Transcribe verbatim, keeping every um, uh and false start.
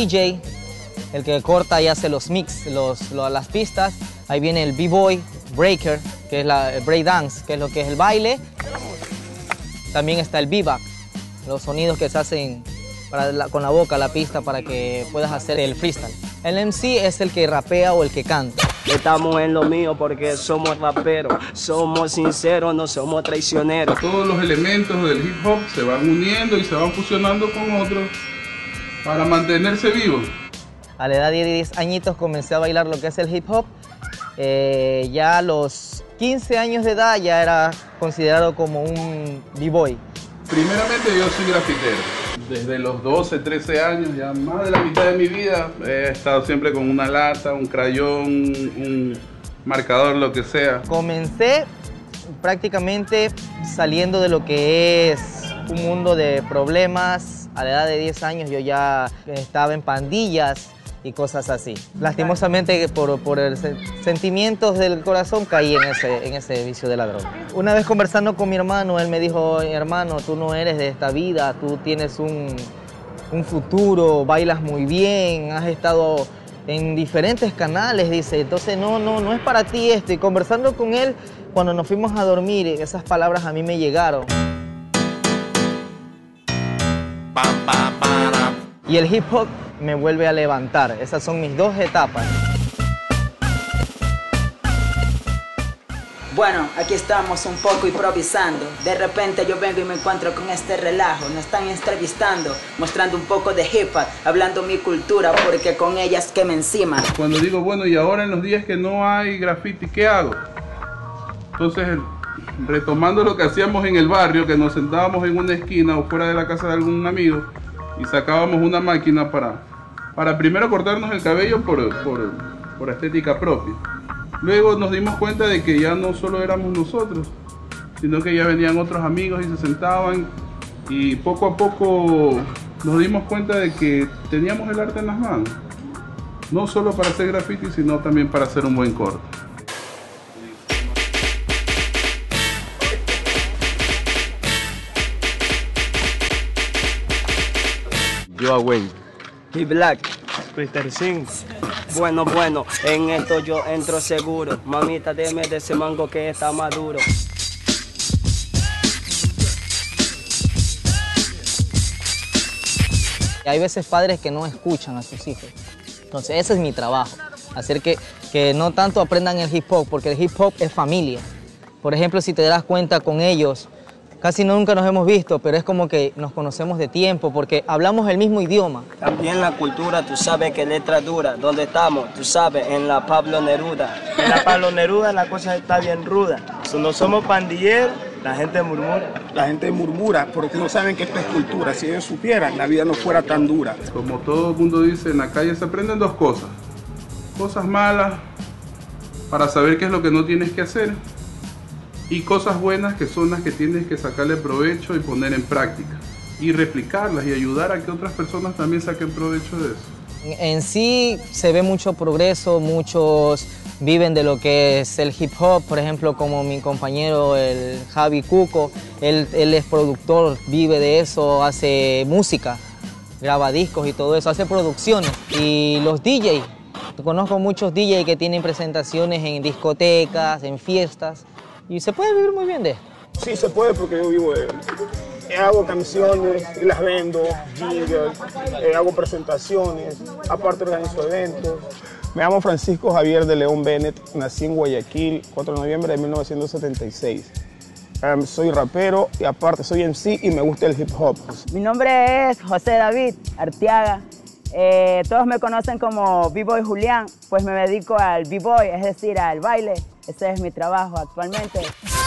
D J, el que corta y hace los mix, los, los, las pistas. Ahí viene el B-Boy, Breaker, que es la, el break dance, que es lo que es el baile. También está el bebop, los sonidos que se hacen para la, con la boca, la pista, para que puedas hacer el freestyle. El M C es el que rapea o el que canta. Estamos en lo mío porque somos raperos, somos sinceros, no somos traicioneros. Todos los elementos del hip hop se van uniendo y se van fusionando con otros para mantenerse vivos. A la edad de diez añitos comencé a bailar lo que es el hip hop. Eh, ya a los quince años de edad ya era considerado como un b-boy. Primeramente yo soy grafitero. Desde los doce, trece años, ya más de la mitad de mi vida, he estado siempre con una lata, un crayón, un marcador, lo que sea. Comencé prácticamente saliendo de lo que es un mundo de problemas. A la edad de diez años yo ya estaba en pandillas y cosas así. Lastimosamente por, por el sentimientos del corazón caí en ese, en ese vicio de la droga. Una vez conversando con mi hermano, él me dijo, hermano, tú no eres de esta vida, tú tienes un, un futuro, bailas muy bien, has estado en diferentes canales, dice, entonces no, no, no es para ti esto. Y conversando con él, cuando nos fuimos a dormir, esas palabras a mí me llegaron. Y el hip hop me vuelve a levantar. Esas son mis dos etapas. Bueno, aquí estamos un poco improvisando. De repente yo vengo y me encuentro con este relajo. Nos están entrevistando, mostrando un poco de hip hop, hablando mi cultura, porque con ellas queme encima. Cuando digo, bueno, y ahora en los días que no hay graffiti, ¿qué hago? Entonces, retomando lo que hacíamos en el barrio, que nos sentábamos en una esquina o fuera de la casa de algún amigo y sacábamos una máquina para, para primero cortarnos el cabello por, por, por estética propia. Luego nos dimos cuenta de que ya no solo éramos nosotros, sino que ya venían otros amigos y se sentaban, y poco a poco nos dimos cuenta de que teníamos el arte en las manos, no solo para hacer graffiti, sino también para hacer un buen corte. Yo Away. Y Black. Peter Sings. Bueno, bueno, en esto yo entro seguro. Mamita, deme de ese mango que está maduro. Hay veces padres que no escuchan a sus hijos. Entonces ese es mi trabajo. Hacer que, que no tanto aprendan el hip hop, porque el hip hop es familia. Por ejemplo, si te das cuenta con ellos, casi nunca nos hemos visto, pero es como que nos conocemos de tiempo porque hablamos el mismo idioma. También la cultura, tú sabes que letra dura. ¿Dónde estamos? Tú sabes, en la Pablo Neruda. En la Pablo Neruda la cosa está bien ruda. Si no somos pandilleros, la gente murmura. La gente murmura porque no saben que esto es cultura. Si ellos supieran, la vida no fuera tan dura. Como todo el mundo dice, en la calle se aprenden dos cosas. Cosas malas para saber qué es lo que no tienes que hacer, y cosas buenas que son las que tienes que sacarle provecho y poner en práctica y replicarlas y ayudar a que otras personas también saquen provecho de eso. En sí se ve mucho progreso, muchos viven de lo que es el hip hop, por ejemplo como mi compañero el Javi Cuco, él, él es productor, vive de eso, hace música, graba discos y todo eso, hace producciones. Y los D J, conozco muchos D J que tienen presentaciones en discotecas, en fiestas, y se puede vivir muy bien de esto. Sí se puede porque yo vivo de... Eh, hago canciones y las vendo, jingles, eh, hago presentaciones, aparte organizo eventos. Me llamo Francisco Javier de León Bennett, nací en Guayaquil, cuatro de noviembre de mil novecientos setenta y seis. Um, soy rapero y aparte soy M C y me gusta el hip hop. Mi nombre es José David Arteaga. Eh, todos me conocen como B-Boy Julián, pues me dedico al B-Boy, es decir, al baile. Ese es mi trabajo actualmente.